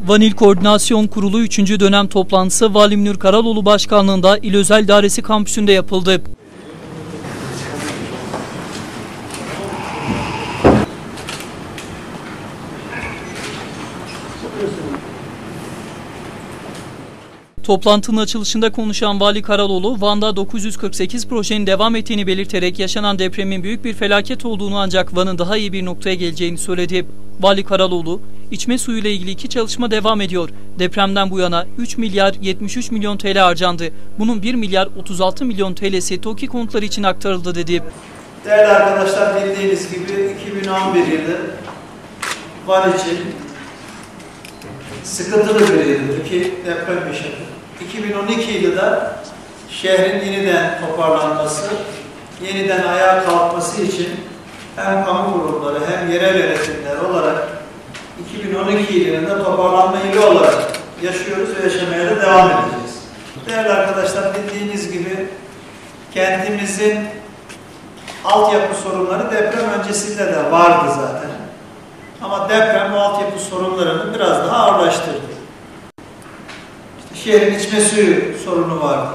Van İl Koordinasyon Kurulu 3. dönem toplantısı Vali Münir Karaloğlu başkanlığında İl Özel Dairesi kampüsünde yapıldı. Toplantının açılışında konuşan Vali Karaloğlu, Van'da 948 projenin devam ettiğini belirterek yaşanan depremin büyük bir felaket olduğunu ancak Van'ın daha iyi bir noktaya geleceğini söyledi. Vali Karaloğlu, içme suyu ile ilgili 2 çalışma devam ediyor. Depremden bu yana 3 milyar 73 milyon TL harcandı. Bunun 1 milyar 36 milyon TL'si TOKİ kontları için aktarıldı dedi. Değerli arkadaşlar, bildiğiniz gibi 2011 yılı Van için sıkıntılı bir yıldı ki deprem yaşadı. 2012 yılı da şehrin yeniden toparlanması, yeniden ayağa kalkması için hem kamu kurumları hem yerel yönetimler olarak 2012 yılında toparlanma yılı olarak yaşıyoruz ve yaşamaya da devam edeceğiz. Değerli arkadaşlar, bildiğiniz gibi kentimizin altyapı sorunları deprem öncesinde de vardı zaten. Ama deprem o altyapı sorunlarını biraz daha ağırlaştırdı. Şehrin içme suyu sorunu vardı.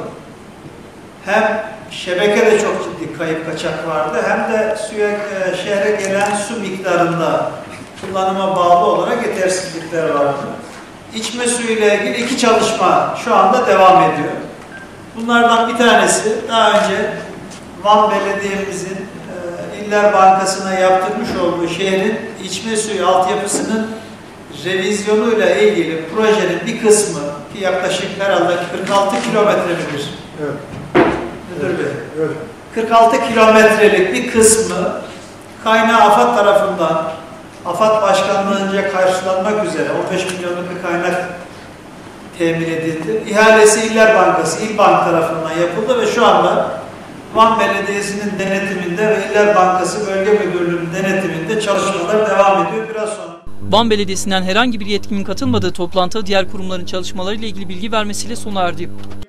Hem şebekede çok ciddi kayıp kaçak vardı, hem de şehre gelen su miktarında kullanıma bağlı olarak yetersizlikler vardı. İçme suyu ile ilgili 2 çalışma şu anda devam ediyor. Bunlardan bir tanesi daha önce Van Belediye'mizin İller Bankası'na yaptırmış olduğu şehrin içme suyu altyapısının revizyonuyla ilgili projenin bir kısmı ki yaklaşık herhalde 46 kilometre midir? Evet. Müdür Bey. Evet. 46 kilometrelik bir kısmı kaynağı AFAD tarafından, AFAD Başkanlığı'nca karşılanmak üzere 15 milyonluk bir kaynak temin edildi. İhalesi İller Bankası, İlbank tarafından yapıldı ve şu anda Van Belediyesi'nin denetiminde ve İller Bankası Bölge Müdürlüğü'nün denetiminde çalışmalar devam ediyor. Biraz sonra Van Belediyesi'nden herhangi bir yetkinin katılmadığı toplantı diğer kurumların çalışmalarıyla ilgili bilgi vermesiyle sona erdi.